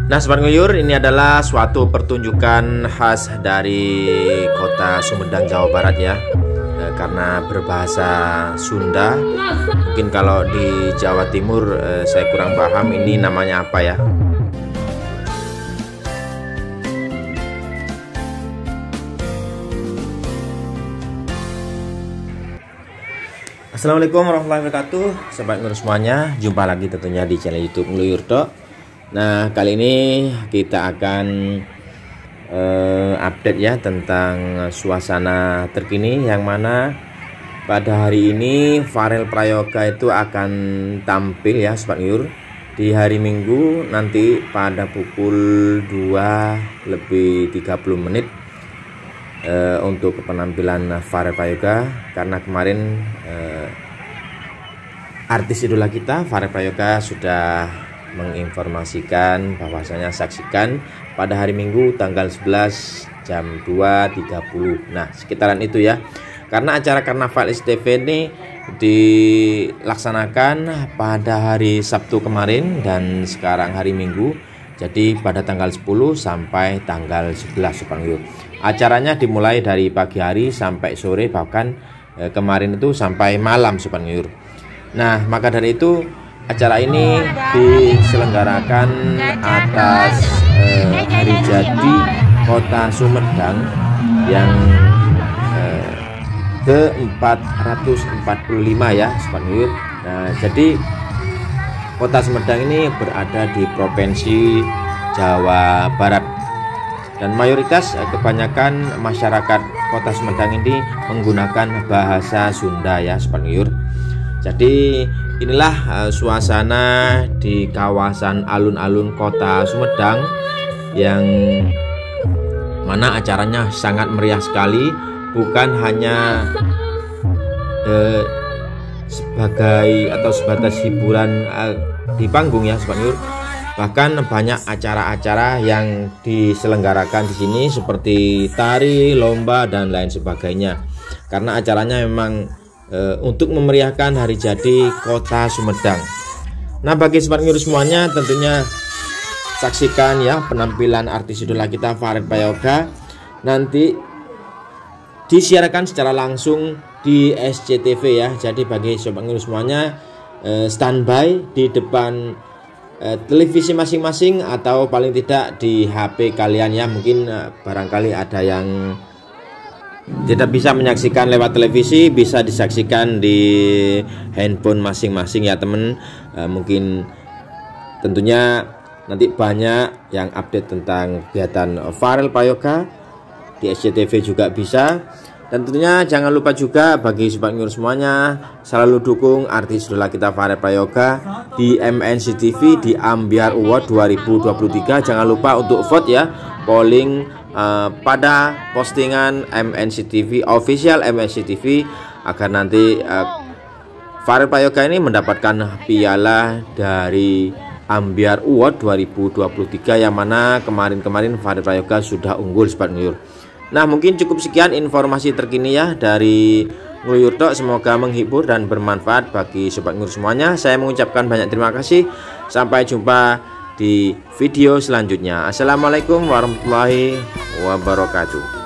Nah Sobat Nguyur, ini adalah suatu pertunjukan khas dari kota Sumedang, Jawa Barat ya. Karena berbahasa Sunda, mungkin kalau di Jawa Timur saya kurang paham ini namanya apa ya. Assalamualaikum warahmatullahi wabarakatuh, Sobat Nguyur semuanya. Jumpa lagi tentunya di channel YouTube Ngeluyur Tok. Nah kali ini kita akan update ya tentang suasana terkini, yang mana pada hari ini Farel Prayoga itu akan tampil ya Sobat Nguyur di hari Minggu nanti pada pukul 2:30 untuk penampilan Farel Prayoga. Karena kemarin artis idola kita Farel Prayoga sudah menginformasikan bahwasanya saksikan pada hari Minggu tanggal 11 jam 2:30. Nah sekitaran itu ya, karena acara Karnaval SCTV ini dilaksanakan pada hari Sabtu kemarin dan sekarang hari Minggu, jadi pada tanggal 10 sampai tanggal 11 Sobat Nguyur. Acaranya dimulai dari pagi hari sampai sore, bahkan kemarin itu sampai malam Sobat Nguyur. Nah maka dari itu acara ini diselenggarakan atas hari jadi kota Sumedang yang ke-445 ya Sobat Nguyur. Nah jadi kota Sumedang ini berada di provinsi Jawa Barat, dan mayoritas kebanyakan masyarakat kota Sumedang ini menggunakan bahasa Sunda ya Sobat Nguyur. Jadi inilah suasana di kawasan alun-alun kota Sumedang, yang mana acaranya sangat meriah sekali. Bukan hanya sebagai atau sebatas hiburan di panggung ya Sobat Nguyur, bahkan banyak acara-acara yang diselenggarakan di sini seperti tari, lomba dan lain sebagainya. Karena acaranya memang untuk memeriahkan hari jadi kota Sumedang. Nah bagi Sobat Nguyur semuanya, tentunya saksikan ya penampilan artis idola kita Farel Prayoga nanti disiarkan secara langsung di SCTV ya. Jadi bagi Sobat Nguyur semuanya, standby di depan televisi masing-masing atau paling tidak di HP kalian ya. Mungkin barangkali ada yang tidak bisa menyaksikan lewat televisi, bisa disaksikan di handphone masing-masing ya temen. Mungkin tentunya nanti banyak yang update tentang kegiatan Farel Prayoga di SCTV juga bisa. Dan tentunya jangan lupa juga bagi Sobat Nguyur semuanya, selalu dukung artis idola kita Farel Prayoga di MNC TV di Ambiar Award 2023. Jangan lupa untuk vote ya, polling pada postingan MNC TV, official MNC TV, agar nanti Farel Prayoga ini mendapatkan piala dari Ambiar Award 2023, yang mana kemarin-kemarin Farel Prayoga sudah unggul Sobat Nguyur. Nah mungkin cukup sekian informasi terkini ya dari Ngeluyur Tok. Semoga menghibur dan bermanfaat bagi Sobat Nguyur semuanya. Saya mengucapkan banyak terima kasih. Sampai jumpa di video selanjutnya. Assalamualaikum warahmatullahi wabarakatuh.